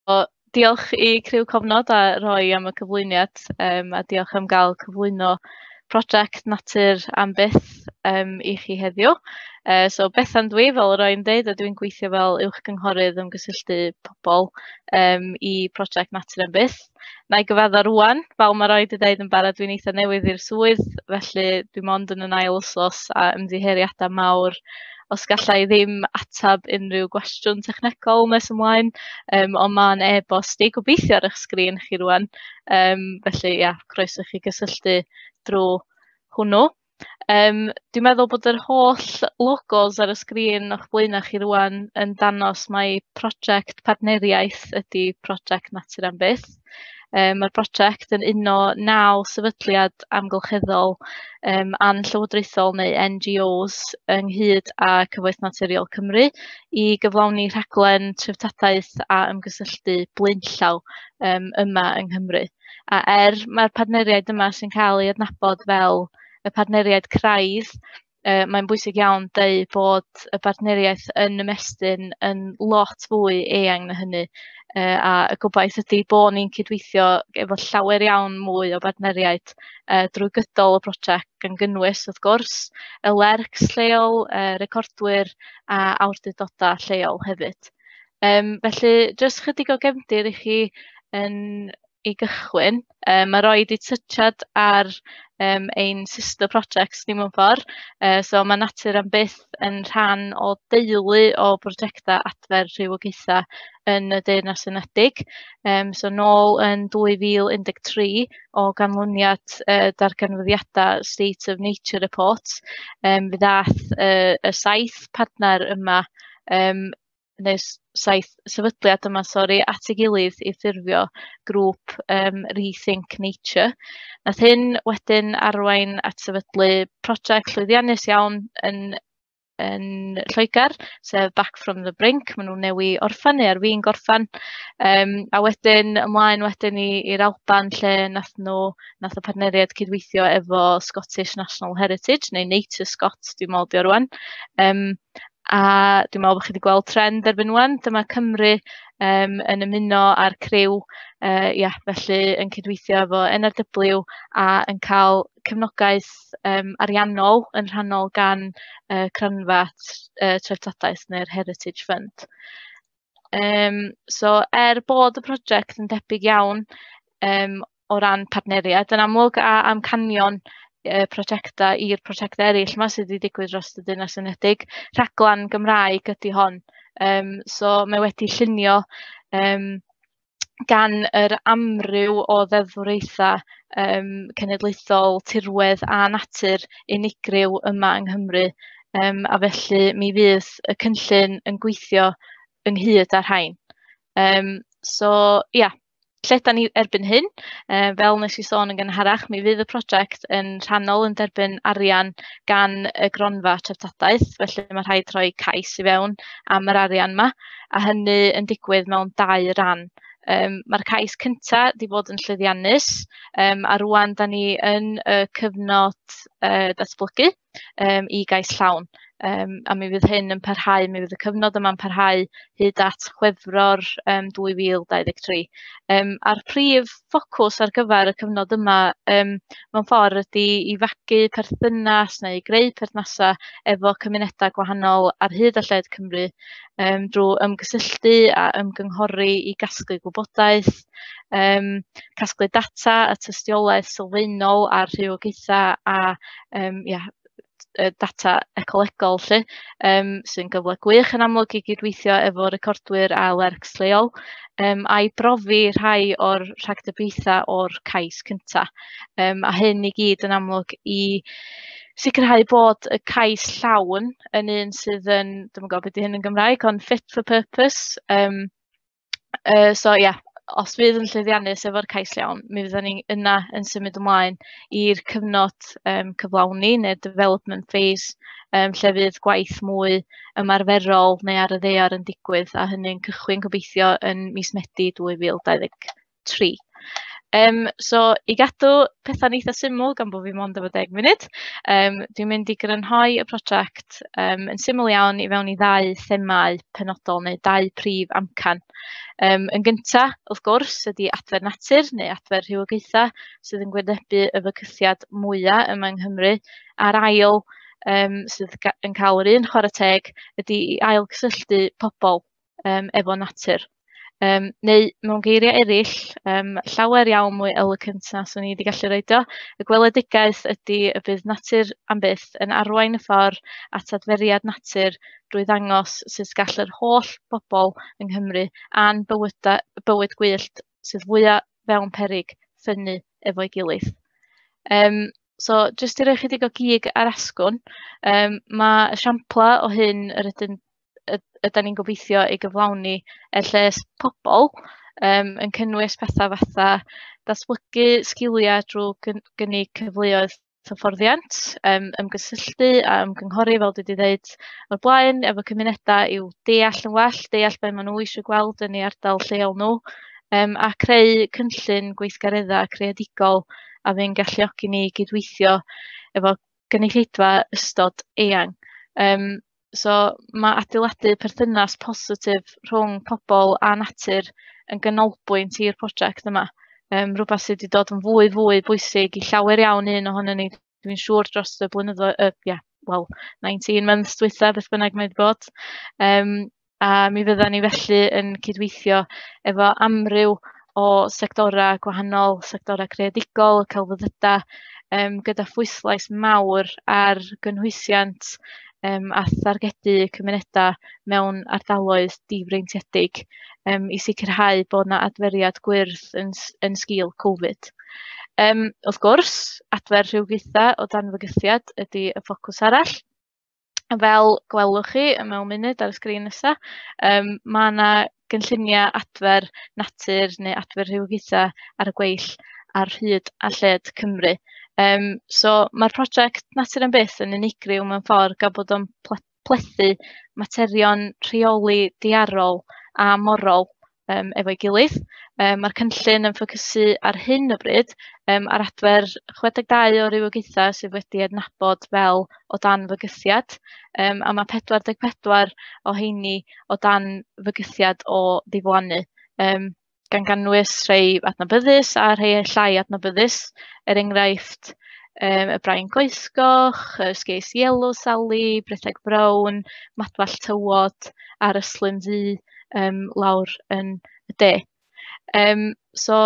Diolch I criw Cofnod a Roy am y cyflwyniad a diolch am gael cyflwyno prosiect Natur am Byth I chi heddiw. So Bethan dwi, fel yr oe'n deud, a dwi'n gweithio fel uwchgynghorydd ymgysylltu pobl I prosiect Natur am Byth. Na I gyfaddo rwan, fel mae Roy wedi deud yn barod, dwi'n eitha newydd i'r swydd, felly dwi'n mond yn yn ail wsos a ymddiheuriadau mawr os gallai ddim atab unrhyw gwestiwn technegol nes ymlaen, ond mae'n e-bost I gobeithio ar eich sgrin chi rwan. Felly, croeso chi gysylltu drwy hwnnw. Dwi'n meddwl bod yr holl logos ar y sgrin o'ch blaenau chi rwan yn dangos mai prosiect partneriaeth ydy prosiect Natur am Byth. Mae'r prosiect yn uno 9 sefydliad amgylcheddol anllywodraethol neu NGOs ynghyd â Cyfoeth Naturiol Cymru I gyflawni rhaglen treftadaeth a ymgysylltu blaenllaw yma yng Nghymru. A mae'r partneriaid yma sy'n cael ei adnabod fel y partneriaid craidd, mae'n bwysig iawn deud bod y partneriaeth yn ymestyn yn lot fwy eang na hynny. A y gobaith ydy bod ni'n cydweithio efo llawer iawn mwy o partneriaid drwy gydol y prosiect gan gynnwys, wrth gwrs, y lercs lleol, recordwyr a awdurdodau lleol hefyd. Felly, jyst chydig o gefndir I chi I gychwyn. Mae Roy wedi tytsiad ar ein sister projects ni mewn ffordd. So mae Natur am Byth yn rhan o deulu o brosiectau adfer rhywogaethau yn y Deyrnas Unedig. So nôl yn 2013 o ganlyniad darganfyddiadau State of Nature Report, fe ddaeth y 7 partner yma neu 7 sefydliad yma, at ei gilydd I ffurfio grŵp Rethink Nature. Nath hyn wedyn arwain at sefydlu prosiect llwyddiannus iawn yn Lloegr, sef Back from the Brink. Maen nhw'n newi orffan neu ar fin gorffan. A wedyn ymlaen wedyn I'r Alban lle nath y partneriaid cydweithio efo Scottish National Heritage neu Nature Scots, dwi'n meddwl 'di o rwan. A dwi'n meddwl bod chi wedi gweld trend erbyn wan. Dyma Cymru yn ymuno â'r criw, felly yn cydweithio efo NRW a yn cael cefnogaeth ariannol yn rhannol gan cronfa treftadaeth neu'r Heritage Fund. So bod y prosiect yn debyg iawn o ran partneriaid, yn amlwg a amcanion prosiectau I'r prosiectau eraill yma sydd wedi digwydd dros y Deyrnas Unedig, rhaglan Gymraeg ydy hon. So mae wedi llunio gan yr amryw o ddeddfwriaethau cenedlaethol, tirwedd a natur unigryw yma yng Nghymru. A felly mi fydd y cynllun yn gweithio ynghyd â'r rhain. Lle da ni erbyn hyn, fel nes I sôn yn gynharach, mi fydd y prosiect yn rhannol yn derbyn arian gan y gronfa treftadaeth, felly mae rhaid rhoi cais I fewn am yr arian yma, a hynny yn digwydd mewn 2 ran. Mae'r cais cyntaf wedi bod yn llwyddiannus, a rwan da ni yn y cyfnod datblygu I gais llawn. A mi fydd hyn yn parhau, mi fydd y cyfnod yma'n parhau hyd at Chwefror 2023. A'r prif ffocws ar gyfer y cyfnod yma mewn ffordd ydy I fagu perthynas neu greu perthnasau efo cymunedau gwahanol ar hyd a lled Cymru drwy ymgysylltu a ymgynghori I gasglu gwybodaeth, casglu data a tystiolaeth sylfaenol ar rhywogaethau a data ecolegol lle, sy'n gyfle gwych yn amlwg I gydweithio efo recordwyr a lercs leol, a'i brofi rhai o'r rhagdybiaethau o'r cais cyntaf. A hyn I gyd yn amlwg I sicrhau bod y cais llawn yn un sydd yn, dwi'm yn gwybod beth 'di hyn yn Gymraeg, ond fit for purpose. Os fydd yn llwyddiannus efo'r cais llawn, mi fyddwn ni yna yn symud ymlaen I'r cyfnod cyflawni neu'r development phase, lle fydd gwaith mwy ymarferol neu ar y ddaear yn digwydd, a hynny'n cychwyn gobeithio yn mis Medi 2023. So i gadw pethau'n eitha syml gan bod fi mond efo 10 munud, dwi'n mynd i grynhoi y prosiect yn syml iawn i fewn i 2 themau penodol neu 2 prif amcan. Yn gynta, wrth gwrs, ydy adfer natur neu adfer rhywogaethau sydd yn gwynebu y fygythiad mwyaf yma yng Nghymru. A'r ail, sydd yn cael yr un chwarae teg, ydy i ail gysylltu pobl efo natur. Neu mewn geiriau eraill, llawer iawn mwy eloquent na swn i wedi gallu roid o. Y gweledigaeth ydy y bydd natur am byth yn arwain y ffordd at adferiad natur drwy ddangos sut gall yr holl bobl yng Nghymru a'n bywyd gwyllt sydd fwyaf fewn peryg ffynnu efo'i gilydd. So, jyst i roi chydig o gig ar asgwrn, mae esiamplau o hyn yr ydym ni'n gobeithio i gyflawni lles pobl yn cynnwys pethau fatha datblygu sgiliau drwy gynnig cyfleoedd hyfforddiant, ymgysylltu a ymgynghori fel dwi wedi dweud o'r blaen efo cymunedau i'w deall yn well, deall be maen nhw eisiau gweld yn ei ardal lleol nhw, a creu cynllun gweithgareddau creadigol a fy'n galluogi ni gydweithio efo gynulleidfa ystod eang. So mae adeiladu perthynas positif rhwng pobl a natur yn ganolbwynt i'r prosiect yma. Rhywbeth sydd wedi dod yn fwy bwysig i llawer iawn un ohonyn ni, dwi'n siŵr dros y blynyddoedd, 19 months dwytha, beth bynnag mae wedi bod. A mi fydda ni felly yn cydweithio efo amryw o sectorau gwahanol, sectorau creadigol, celfyddydau, gyda phwyslais mawr ar gynhwysiant a thargedu cymunedau mewn ardaloedd difreintiedig i sicrhau bod yna adferiad gwyrdd yn sgil Covid. Wrth gwrs, adfer rhywogaethau o dan fygythiad ydy y ffocws arall. Fel gwelwch chi mewn munud ar y sgrin nesaf, mae yna gynlluniau adfer natur neu adfer rhywogaethau ar y gweill ar hyd a lled Cymru. So mae'r prosiect Natur am Byth yn unigryw mewn ffordd gan bod o'n plethu materion rheoli diarol a morol efo'i gilydd. Mae'r cynllun yn ffocysu ar hyn o bryd ar adfer 62 o rywogaethau sydd wedi adnabod fel o dan fygythiad, a mae 44 o heini o dan fygythiad o ddiflannu. Gan gynnwys rhai adnabyddus a rhai llai adnabyddus, enghraifft y Brain Goesgoch, y Sgeis Yellow Sally, Britheg Brown, Madwall Tywod a'r Yslym Ddu lawr yn y de. So,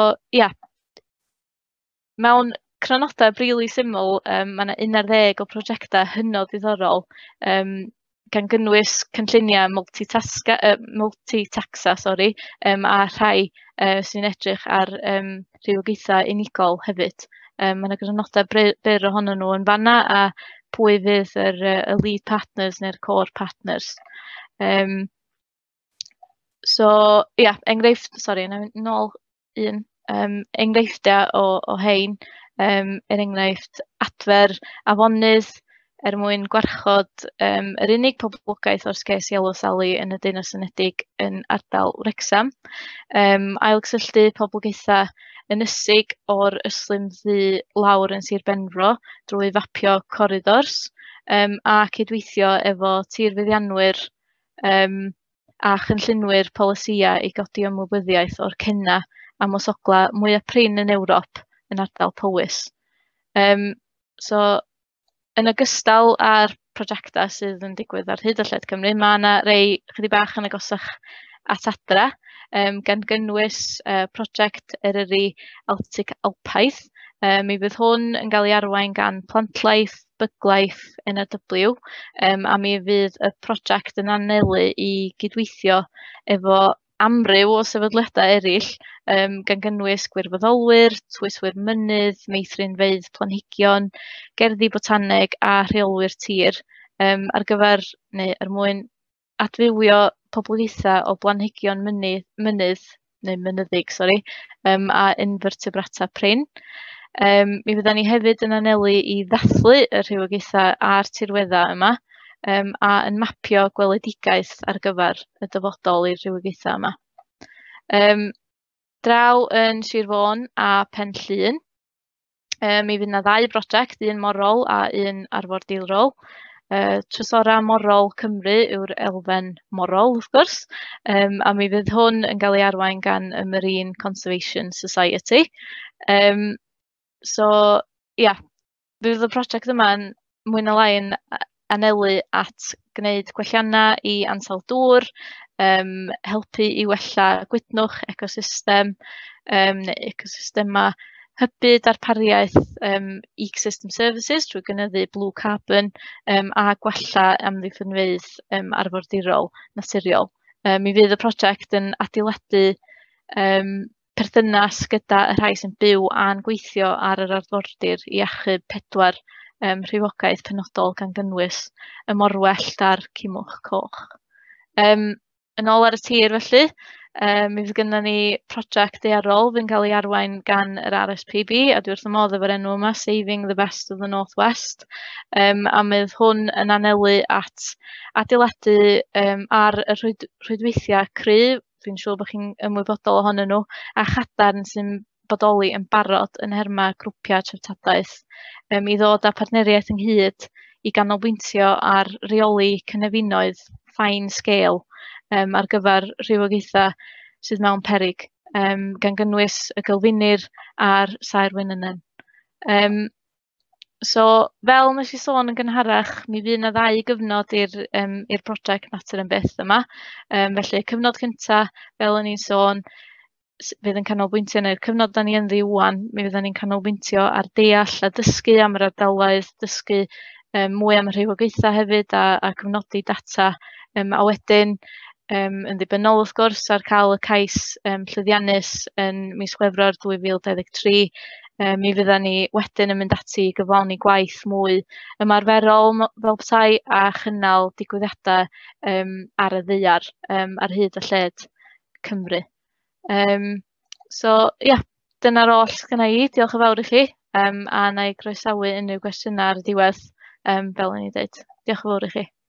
mewn crynodau rili syml, mae yna 11 o prosiectau hynod ddiddorol gan gynnwys cynlluniau multitaxa, a rhai sy'n edrych ar rhywogaethau unigol hefyd. Mae yna grynodau byr ohonyn nhw yn fanna a pwy fydd y lead partners neu'r core partners. So, nôl un enghreifftiau o hein, enghraifft adfer afonydd mwyn gwarchod yr unig poblogaeth o'r Sgeis Yellow Sally yn y Deyrnas Unedig yn ardal Wrecsam. Ailgysylltu poblogaethau ynysig o'r Yslym Ddu lawr yn Sir Benfro drwy fapio corridors a cydweithio efo tirfeddianwyr a chynllunwyr polisïau i godi ymwybyddiaeth o'r cenna a mosogla mwyaf prin yn Ewrop yn ardal Powys. So, yn ogystal â'r prosiectau sydd yn digwydd ar hyd a lled Cymru, mae yna rei chydig bach yn agosach at adra, gan gynnwys prosiect Eryri Altig Alpaidd. Mi fydd hwn yn cael ei arwain gan Plantlaeth Byglaeth NRW, a mi fydd y prosiect yn anelu i gydweithio efo amryw o sefydliadau eraill, gan gynnwys gwirfoddolwyr, twiswyr mynydd, meithrinfeydd planhigion, gerddi botaneg a rheolwyr tir ar gyfer neu er mwyn adfywio poblogaethau o blanhigion mynyddig, a invertebrata prin. Mi fydda ni hefyd yn anelu i ddathlu y rhywogaethau a'r tirweddau yma, a yn mapio gweledigaeth ar gyfer y dyfodol i'r rhywogaethau yma. draw yn Sir Fôn a Penllyn. Mi fydd yna 2 brosiect, un morol a un arfordirol. Trysora Morol Cymru yw'r elfen morol, wrth gwrs, a mi fydd hwn yn cael ei arwain gan y Marine Conservation Society. Fydd y prosiect yma'n mwy na lai yn anelu at gwneud gwelliannau i ansawdd dŵr, helpu i wella gwydnwch ecosystem, neu ecosystema hybu darpariaeth ecosystem services trwy gynyddu blue carbon a gwella amddiffynfeydd arfordirol naturiol. Mi fydd y prosiect yn adeiladu perthynas gyda y rhai sy'n byw a'n gweithio ar yr arfordir i achub 4 rhywogaeth penodol gan gynnwys y morwellt a'r cymwch coch. Yn ôl ar y tir felly, mi fydd gynnon ni prosiect daearol fy'n cael ei arwain gan yr RSPB, a dwi wrth y modd efo'r enw yma, Saving the Best of the North West. A mydd hwn yn anelu at adeiladu ar y rhwydweithiau cry, dwi'n siŵr bod chi'n ymwybodol ohonyn nhw, a chadarn sy'n bodoli yn barod yn herma grwpiau treftadaeth i ddod â partneriaeth ynghyd i ganolbwyntio ar reoli cynefinoedd fine scale ar gyfer rhywogaethau sydd mewn peryg, gan gynnwys y Gylfinir a'r Saer Wynnynen. So, fel nes i sôn yn gynharach, mi fydd yna 2 gyfnod i'r prosiect Natur yn Byth yma. Felly, cyfnod cyntaf, fel o'n i'n sôn, fydd yn canolbwyntio neu'r cyfnod da ni ynddi ŵan, mi fydd ni'n canolbwyntio ar deall a dysgu am yr ardaloedd, dysgu mwy am y rhywogaethau hefyd a cyfnodi data, a wedyn yn ddibynnol wrth gwrs ar cael y cais llwyddiannus yn mis Chwefror 2023, mi fydda ni wedyn yn mynd ati i gyflawni gwaith mwy ymarferol fel petai a chynnal digwyddiadau ar y ddaear ar hyd a lled Cymru. Dyna'r oll gynna i. Diolch yn fawr i chi, a na i groesawu unrhyw gwestiynau ar y diwedd fel o'n i dweud. Diolch yn fawr i chi.